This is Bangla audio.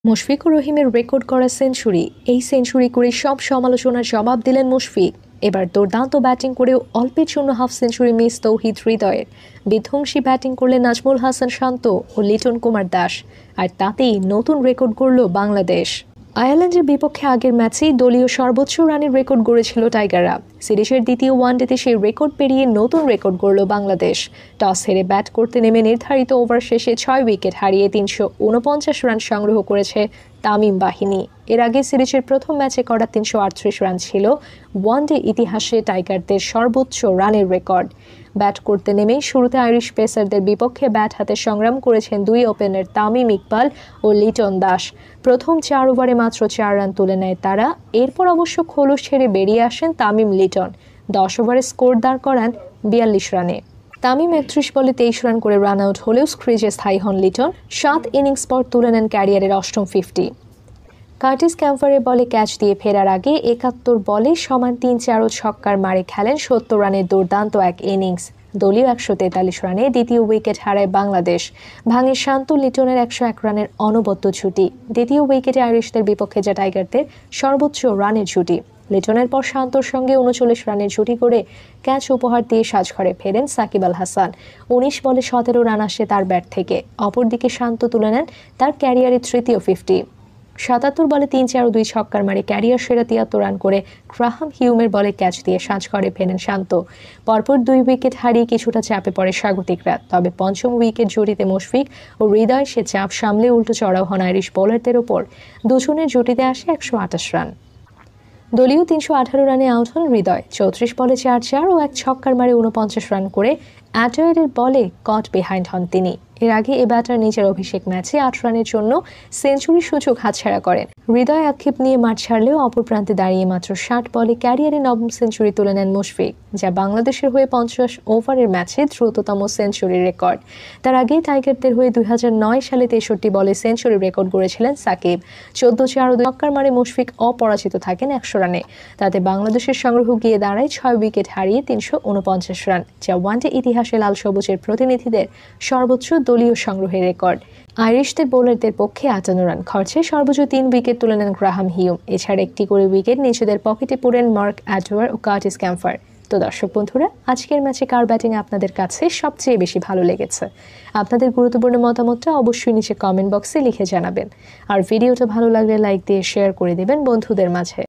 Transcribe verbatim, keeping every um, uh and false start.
মুশফিকুর রহিমের রেকর্ড করা সেঞ্চুরি এই সেঞ্চুরি করে সব সমালোচনার জবাব দিলেন মুশফিক। এবার দুর্দান্ত ব্যাটিং করেও অল্পের জন্য হাফ সেঞ্চুরি মিস তৌহিদ হৃদয়ের। বিধ্বংসী ব্যাটিং করলেন নাজমুল হাসান শান্ত ও লিটন কুমার দাস, আর তাতেই নতুন রেকর্ড গড়ল বাংলাদেশ। আয়ারল্যান্ডের বিপক্ষে আগের ম্যাচেই দলীয় সর্বোচ্চ রানের রেকর্ড গড়েছিল টাইগাররা। সিরিজের দ্বিতীয় ওয়ানডেতে সেই রেকর্ড পেরিয়ে নতুন রেকর্ড গড়ল বাংলাদেশ। টস হেরে ব্যাট করতে নেমে নির্ধারিত ওভার শেষে ছয় উইকেট হারিয়ে তিনশো উনপঞ্চাশ রান সংগ্রহ করেছে তামিম বাহিনী। এর আগে সিরিজের প্রথম ম্যাচে করা তিনশো আটত্রিশ রান ছিল ওয়ানডে ইতিহাসে টাইগারদের সর্বোচ্চ রানের রেকর্ড। ব্যাট করতে নেমেই শুরুতে আইরিশ পেসারদের বিপক্ষে ব্যাট হাতে সংগ্রাম করেছেন দুই ওপেনার তামিম ইকবাল ও লিটন দাস। প্রথম চার ওভারে মাত্র চার রান তুলে নেয় তারা। এরপর অবশ্য খোলস ছেড়ে বেরিয়ে আসেন তামিম লিটন। দশ ওভারে স্কোর দাঁড় করান বিয়াল্লিশ রানে। তামিম একত্রিশ বলে তেইশ রান করে রান আউট হলেও ক্রিজে স্থায়ী হন লিটন। সাত ইনিংস পর তুলে নেন ক্যারিয়ারের অষ্টম ফিফটি। কার্টিস ক্যাম্পারের বলে ক্যাচ দিয়ে ফেরার আগে একাত্তর বলে সমান তিন চার ও ছক্কার মারে খেলেন সত্তর রানের দুর্দান্ত এক ইনিংস। দলীয় একশো তেতাল্লিশ রানে দ্বিতীয় উইকেট হারায় বাংলাদেশ। ভাঙে শান্ত লিটনের একশো এক রানের অনবদ্য ছুটি। দ্বিতীয় উইকেটে আইরিশদের বিপক্ষে যা টাইগারদের সর্বোচ্চ রানের জুটি। লিটনের পর শান্তর সঙ্গে উনচল্লিশ রানের জুটি করে ক্যাচ উপহার দিয়ে সাজঘরে ফেরেন সাকিব আল হাসান। উনিশ বলে সতেরো রান আসে তার ব্যাট থেকে। অপরদিকে শান্ত তুলে নেন তার ক্যারিয়ারের তৃতীয় ফিফটি। সাতাত্তর বলে তিন চার ও দুই ছক্কার মারে ক্যারিয়ার সেরা তিয়াত্তর রান করে গ্রাহাম হিউমের বলে ক্যাচ দিয়ে সাজঘরে ফেরেন শান্ত। পরপর দুই উইকেট হারিয়ে কিছুটা চাপে পড়ে স্বাগতিকরা। তবে পঞ্চম উইকেট জুটিতে মুশফিক ও হৃদয় সে চাপ সামলে উল্টো চড়াও হন আইরিশ বোলারদের ওপর। দুজনের জুটিতে আসে একশো আঠাশ রান। দলীয় তিনশো আঠারো রানে আউট হন হৃদয়। চৌত্রিশ বলে চার চার ও এক ছক্কার মারে উনপঞ্চাশ রান করে অ্যাডওয়ার্ডের বলে কট বিহাইন্ড হন তিনি। এর আগে এ ব্যাটার নিজের অভিষেক ম্যাচে আট রানের জন্য সেঞ্চুরির সুযোগ হাতছাড়া করেন। হৃদয় আক্ষেপ নিয়ে মাঠ ছাড়লেও অপর প্রান্তে দাঁড়িয়ে মাত্র ষাট বলে ক্যারিয়ারে নবম সেঞ্চুরি তুলে নেন মুশফিক, যা বাংলাদেশের হয়ে পঞ্চাশ ওভারের ম্যাচে দ্রুততম সেঞ্চুরির রেকর্ড। তার আগে টাইগারদের হয়ে দুই হাজার নয় সালে তেষট্টি বলে সেঞ্চুরি রেকর্ড গড়েছিলেন সাকিব। চোদ্দ চার ও ছক্কার মারে মুশফিক অপরাজিত থাকেন একশো রানে। তাতে বাংলাদেশের সংগ্রহ গিয়ে দাঁড়ায় ছয় উইকেট হারিয়ে তিনশো উনপঞ্চাশ রান, যা ওয়ানডে ইতিহাসে লাল সবুজের প্রতিনিধিদের সর্বোচ্চ দলীয় সংগ্রহের রেকর্ড। আইরিশদের বোলারদের পক্ষে আটান্ন রান খরচে সর্বোচ্চ তিন উইকেট তুলে নেন গ্রাহাম হিউম। এছাড়া একটি করে উইকেট নিজেদের পকেটে পুরেন মার্ক অ্যাডওয়ার্ড ও কার্টিস ক্যাম্পার। তো দর্শক বন্ধুরা, আজকের ম্যাচে কার ব্যাটিং আপনাদের কাছে সবচেয়ে বেশি ভালো লেগেছে? আপনাদের গুরুত্বপূর্ণ মতামতটা অবশ্যই নিচে কমেন্ট বক্সে লিখে জানাবেন। আর ভিডিওটা ভালো লাগলে লাইক দিয়ে শেয়ার করে দেবেন বন্ধুদের মাঝে।